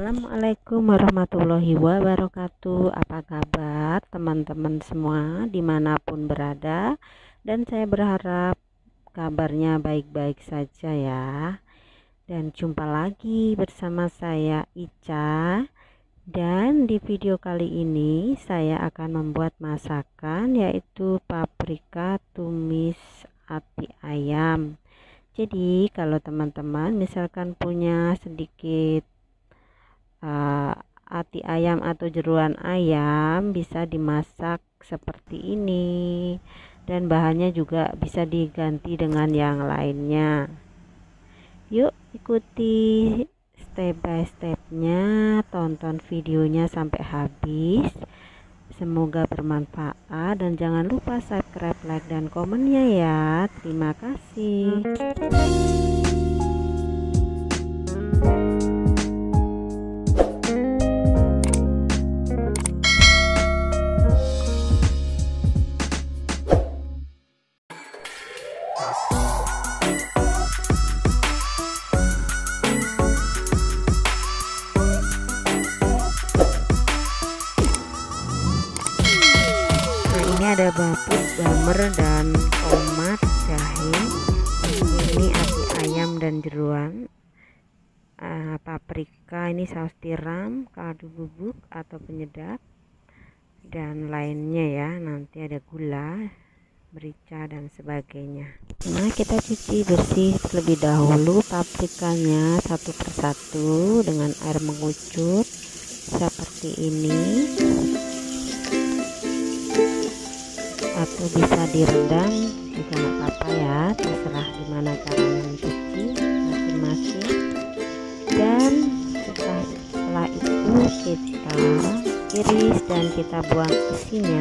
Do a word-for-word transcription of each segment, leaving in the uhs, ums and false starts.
Assalamualaikum warahmatullahi wabarakatuh. Apa kabar teman-teman semua dimanapun berada, dan saya berharap kabarnya baik-baik saja ya. Dan jumpa lagi bersama saya Ica, dan di video kali ini saya akan membuat masakan yaitu paprika tumis ati ayam. Jadi kalau teman-teman misalkan punya sedikit uh, ati ayam atau jeruan ayam, bisa dimasak seperti ini, dan bahannya juga bisa diganti dengan yang lainnya. Yuk ikuti step by stepnya, tonton videonya sampai habis, semoga bermanfaat, dan jangan lupa subscribe, like, dan komennya ya. Terima kasih. Ada bawang, damer, dan tomat, jahe. Ini ati ayam dan jeruan, uh, paprika, ini saus tiram, kaldu bubuk atau penyedap, dan lainnya ya. Nanti ada gula, merica, dan sebagainya. Nah, kita cuci bersih terlebih dahulu paprikanya satu persatu dengan air mengucur seperti ini, atau bisa direndam juga nggak apa-apa ya, terserah gimana caranya mencuci masing-masing. Dan setelah, setelah itu kita iris dan kita buang isinya.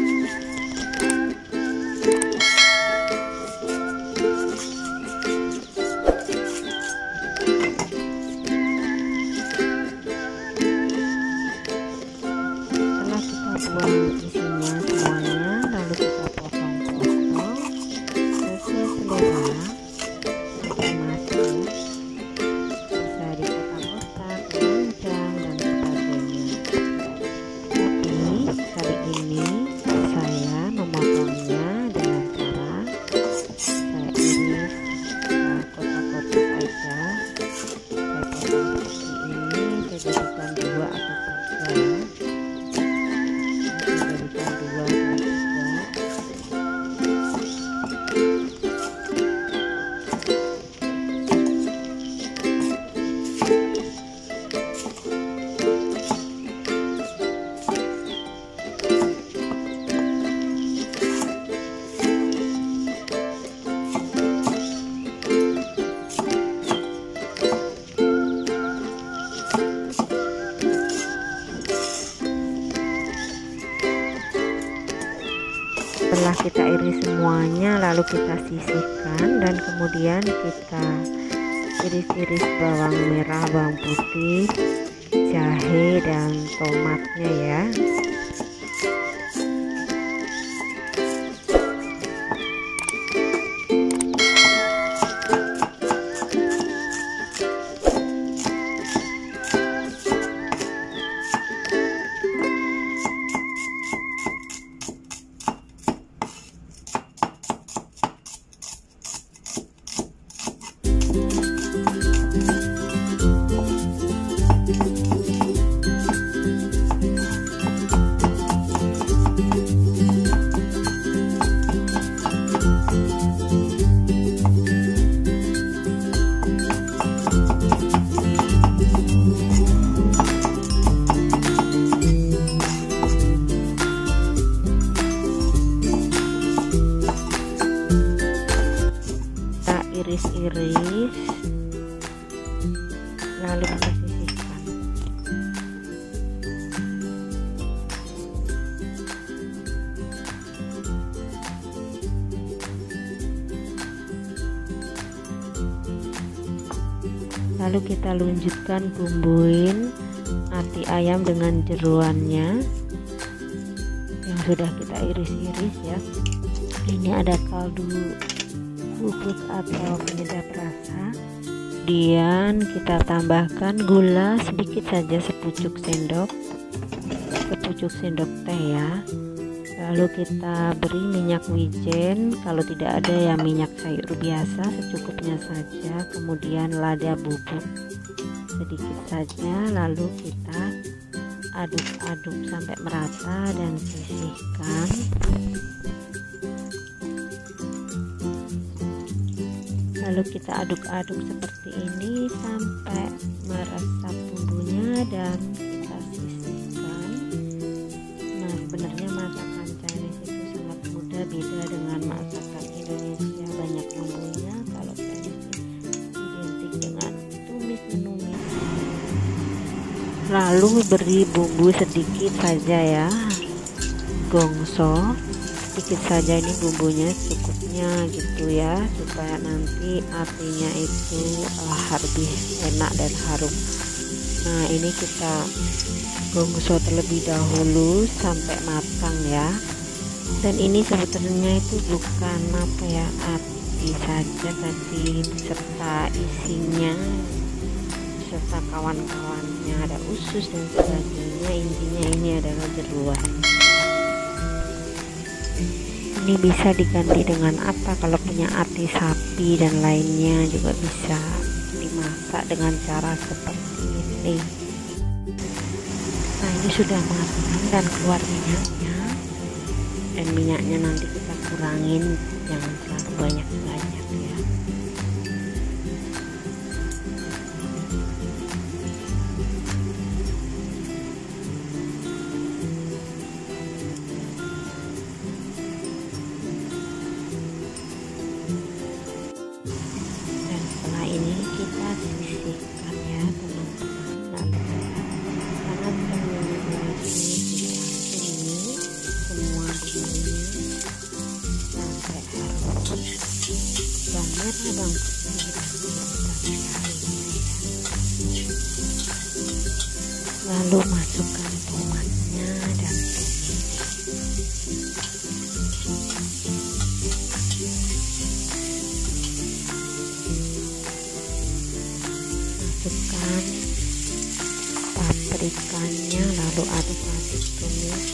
Setelah kita buang isinya semuanya, kita potong-potong sesuai selera masing-masing, bisa dipotong-potong, panjang, dan sebagainya. Tapi kali ini saya memotongnya dengan cara saya iris kotak-kotak aja. Saya potong seperti ini, saya jadikan dua atau tiga. Setelah kita iris semuanya, lalu kita sisihkan, dan kemudian kita iris-iris bawang merah, bawang putih, jahe, dan tomatnya ya. Iris-iris lalu kita sisihkan. Lalu kita lanjutkan bumbuin ati ayam dengan jeruannya yang sudah kita iris-iris ya. Ini ada kaldu bubuk atau penyedap rasa, Kemudian kita tambahkan gula sedikit saja, sepucuk sendok sepucuk sendok teh ya. Lalu kita beri minyak wijen, kalau tidak ada ya minyak sayur biasa secukupnya saja. Kemudian lada bubuk sedikit saja, lalu kita aduk-aduk sampai merata dan sisihkan. Lalu kita aduk-aduk seperti ini sampai meresap bumbunya dan kita sisihkan. Nah, sebenarnya masakan Chinese itu sangat mudah, beda dengan masakan Indonesia banyak bumbunya. Kalau Chinese identik dengan tumis-menumis. Lalu beri bumbu sedikit saja ya, gongso sedikit saja, ini bumbunya secukupnya gitu ya, supaya nanti artinya itu uh, lebih enak dan harum. Nah, ini kita gongso terlebih dahulu sampai matang ya. Dan ini sebetulnya itu bukan apa ya, ati saja tadi serta isinya serta kawan-kawannya, ada usus dan sebagainya. Intinya ini adalah jeruan. Ini bisa diganti dengan apa? Kalau punya ati sapi dan lainnya juga bisa dimasak dengan cara seperti ini. Nah, ini sudah matang dan keluar minyaknya, dan minyaknya nanti kita kurangin, jangan terlalu banyak-banyak ya. Sisihkan ya teman-teman. Lalu sangat ini sampai halus dan merah bang. Lalu masukkan tomatnya dan masukkan paprikanya, lalu aduk-aduk tumis.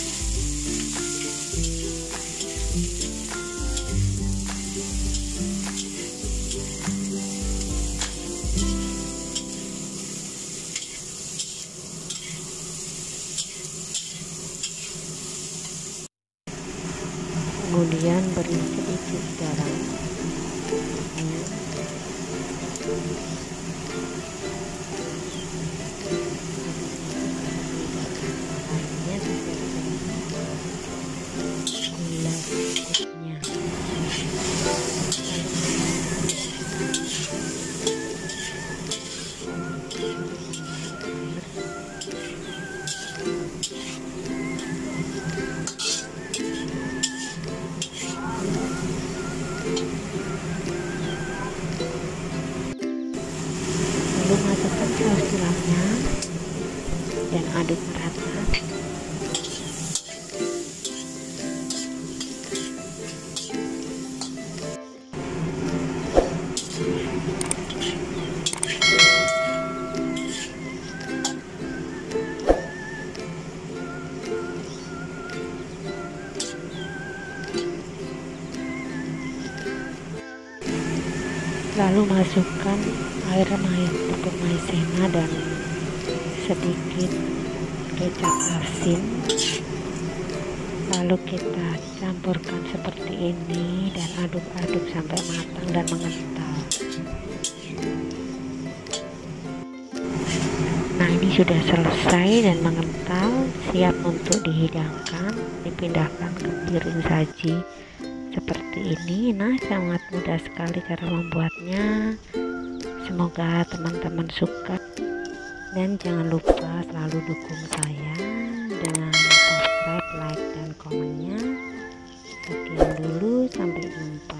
Kemudian beri sedikit garam. Lalu masukkan saus tilapnya dan aduk merata. Lalu masukkan air tepung maizena dan sedikit kecap asin. Lalu kita campurkan seperti ini dan aduk-aduk sampai matang dan mengental. Nah, ini sudah selesai dan mengental, siap untuk dihidangkan, dipindahkan ke piring saji seperti ini. Nah, sangat mudah sekali cara membuatnya. Semoga teman-teman suka, dan jangan lupa selalu dukung saya dengan subscribe, like, dan komennya. Sekian dulu, sampai jumpa.